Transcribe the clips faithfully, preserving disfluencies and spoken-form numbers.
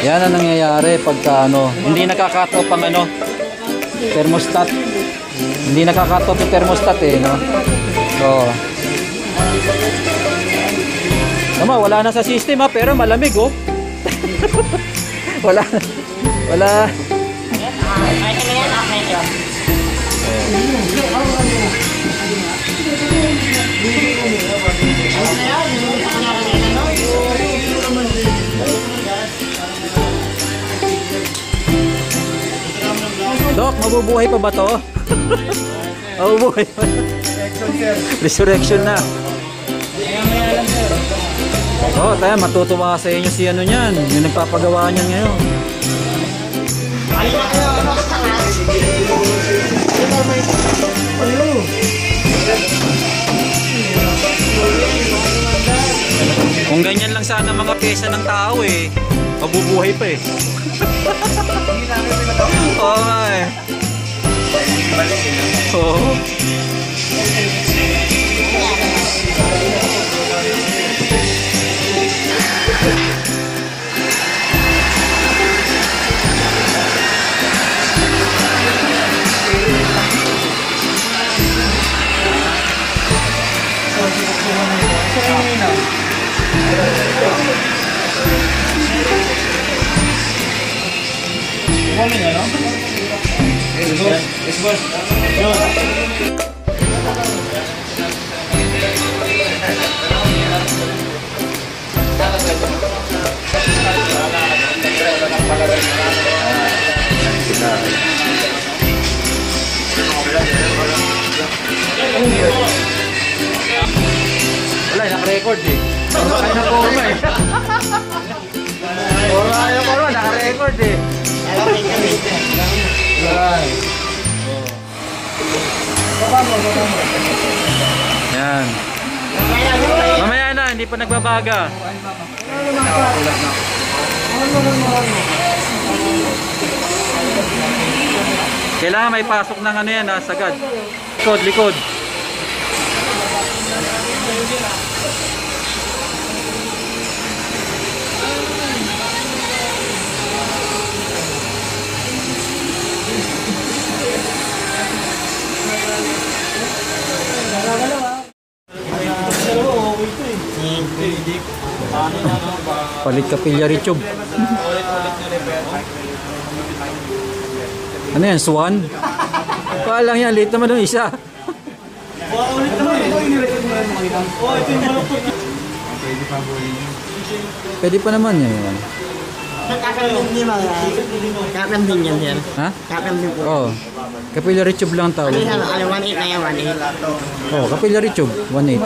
Yan ang nangyayari pagka ano, hindi nakaka-cut off ang ano, thermostat. Hindi nakaka-cut off yung thermostat eh, no? So, tama, wala na sa system ha, pero malamig oh. Wala. Wala. Dok, mabubuhay pa ba to? Mabubuhay pa. Resurrection na. Oh, tayo matutuwa sa inyo si ano niyan, yung nagpapagawa niyan ngayon. Kung ganyan lang sana mga pyesa ng tao eh, mabubuhay pa eh. Oo nga eh. Oo. Morning, ano? Yes, boss. Yes, boss. Wala, naka-record eh. Kaya na po eh. Kaya po rin, naka-record eh. Yan. Mamaya na, hindi pa nagbabaga. Kailangan may pasok ng ano yan ha, sagad. Likod, likod. Palit capillary tube. Ano yan, swan? Palang yan, late naman yung isa. Pwede pa naman yan. Kakam din mo yan. Kakam din yan yan. Ha? Kakam din po. Oo. Capillary tube lang tawag. Ano yan? Ano, one eight na yan, one eight. Oo, capillary tube, one eight.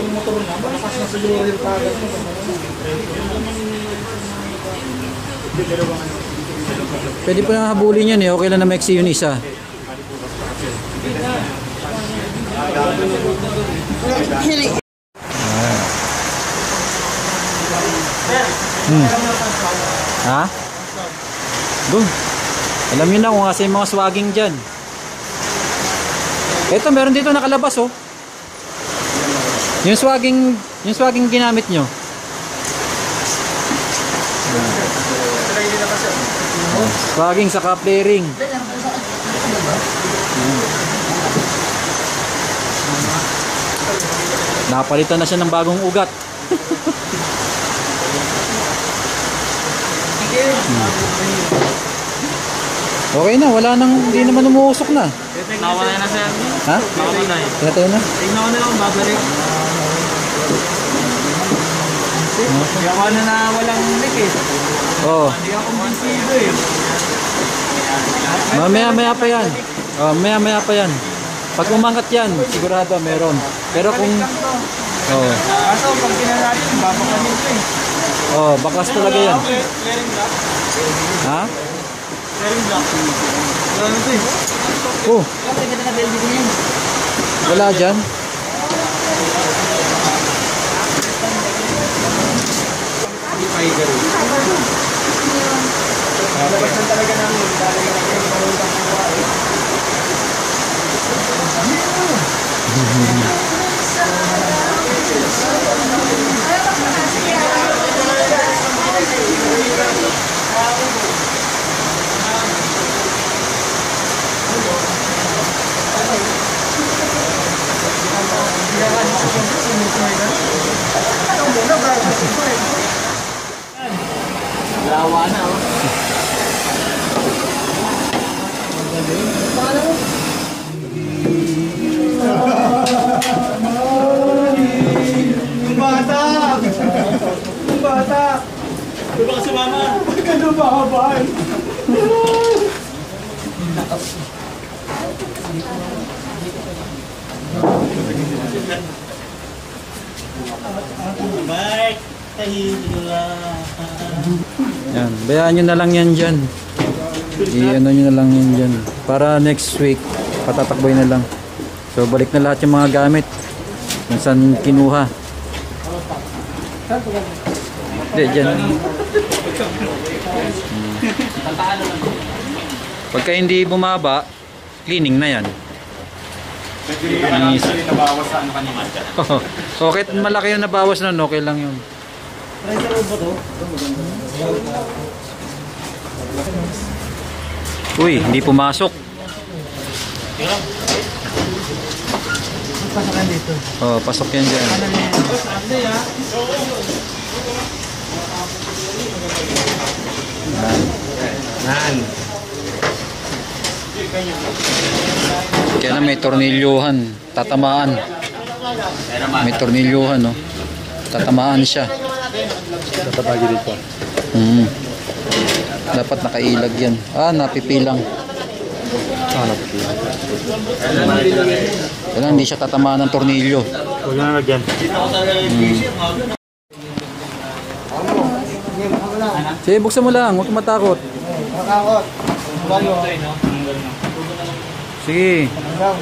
Pwede pa nang habulin yan eh. Okay lang na maiksi yun isa. Hmm. Ha? Doon. Alam niyo na kung kasi yung mga swagging dyan. Ito, meron dito nakalabas oh. Yung swagging, yung swagging ginamit nyo. Oh, swagging sa flaring. Napalitan na siya ng bagong ugat. Okay na, wala nang, hindi naman umuusok na. Nawala na sir. Ha? Nawala na eh. Tinatay na? Tignan ko na lang, babalik. Gawa na na walang leak eh. Oo. Hindi ako kumbinsido eh. Mamaya maya pa yan. Oh, maya maya pa yan. Pag umangat yan, sigurado meron. Pero kung... Oh. Kaso pag kinalatin, babakanin ko eh. Oh, bakas talaga yan. Clearing block. Ha? Clearing block. Wala na ito eh. Oh. Wala dyan. Tiger. Labasan talaga namin. Talaga namin. Talaga namin. Lawa na, oh. Bata! Bata! Diba ka sumama? Ano ba habaan? Mike, tahimik lang. Yan, bayaan nyo na lang yan dyan. I-ano nyo na lang yan dyan. Para next week, patatakboy na lang. So balik na lahat yung mga gamit. Kung saan kinuha. Hindi, dyan. Hmm. Pagka hindi bumaba, cleaning na yan. Linis. Nabawas sa ano kanina. Okay, malaki yung nabawas nun, okay lang yun. Uy, hindi pumasok. Pasakan dito. Oh, pasok yan dyan. Yan. Nan. Kaya na may tornilyuhan, tatamaan. May tornilyuhan, no? Tatamaan siya. Tatabagi dito. Hmm. Dapat nakailag yan. Ah, napipilang. Ah, napipilang. Kaya hindi siya tatamaan ng tornilyo. Huwag na lagyan. Hmm. Sige, buksan mo lang. Huwag kang matakot. Matakot. Sige.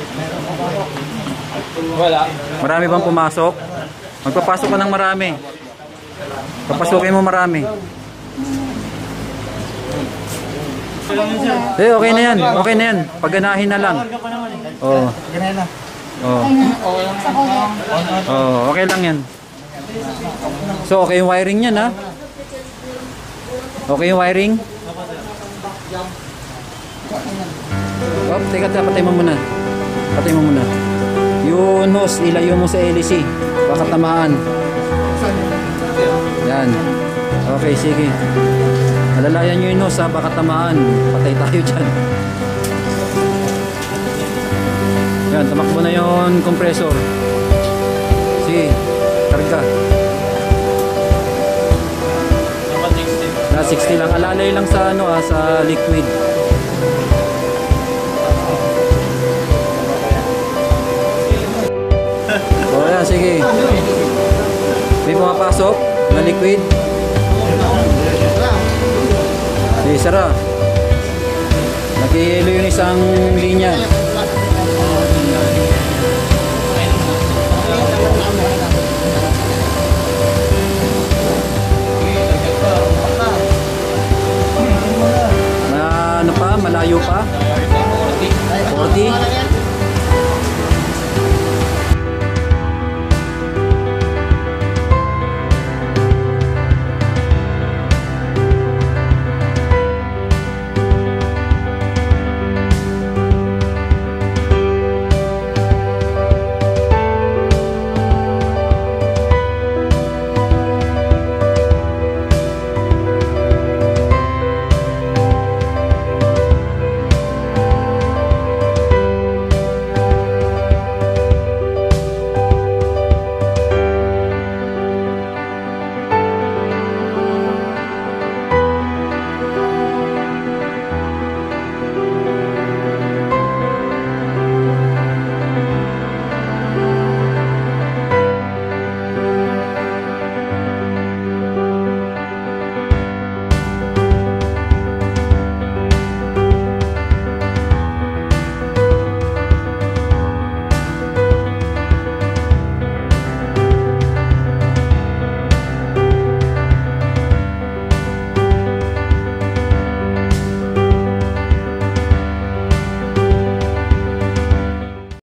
Wala. Marami bang pumasok? Magpapasok ka ng marami. Papasukin mo marami. Eh, okay na yan. Okay na yan. Pagganahin na lang. Oo. Ganyan na. Oo. Oo, okay lang yan. So, okay yung wiring niyan, ha? Okay yung wiring? Oh, teka, teka, patay mo muna. Patay mo muna. Yun, hose, ilayo mo sa L E C. Baka tamaan. Yan. Okay, sige. Alalayan nyo yun, hose, ha? Baka tamaan. Patay tayo dyan. Yan, tamakbo na yung compressor. Sige, karga. Na sixty lang. Alalay lang sa ano, ah, sa liquid. O yan, sige. May pumapasok na liquid. Sige, sara. Nag-iilo yung isang linya.